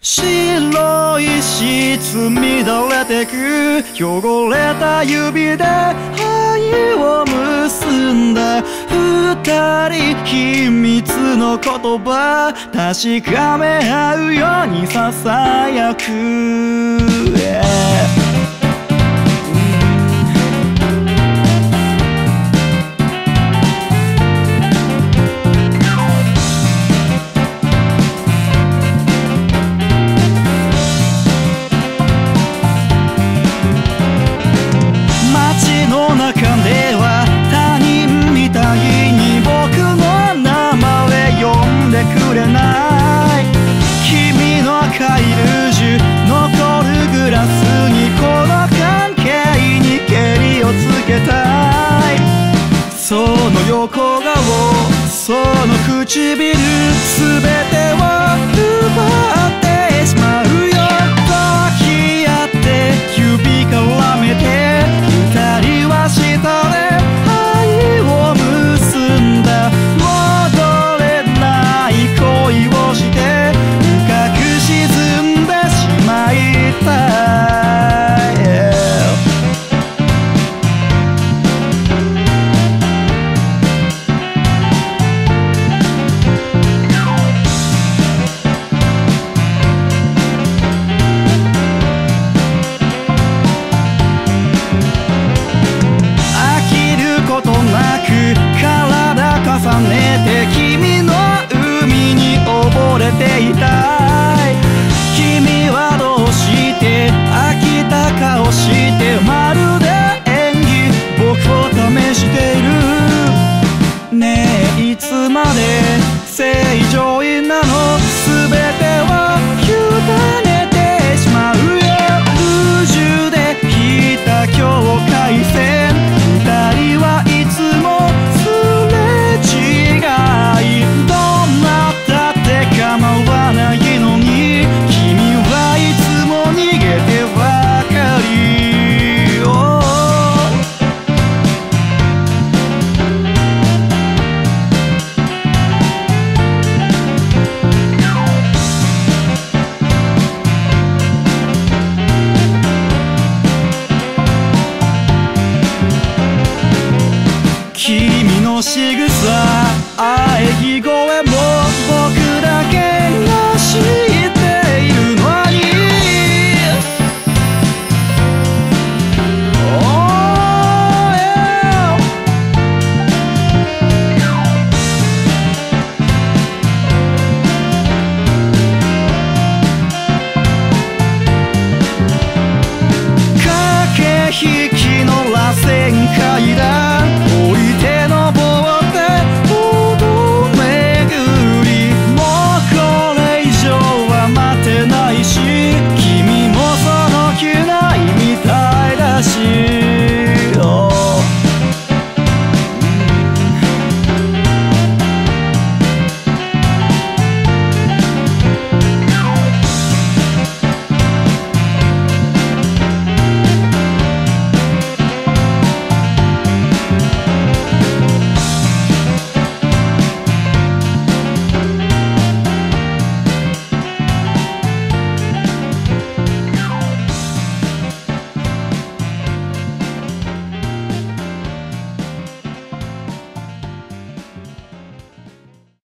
白いシーツ乱れてく汚れた指で愛を結んだ二人秘密の言葉確かめ合うようにささやく、街の中では他人みたいに僕の名前呼んでくれない。君の赤いルージュ残るグラスにこの関係にけりをつけたい。その横顔その唇すべてを奪ってしまうよ。抱き合って指絡めて二人は下で愛を結んだ。戻れない恋をして深く沈んでしまいたい、飽きることなく体重ねて君の海に溺れていたい。君はどうして飽きた顔してまるで演技僕を試している。ねえいつまで正常位なの。全てを委ねてしまうよ。ルージュで引いた境界線二人はいつもすれ違い。どうなったって構わないのに君はいつも逃げてばかり、君の仕草あえ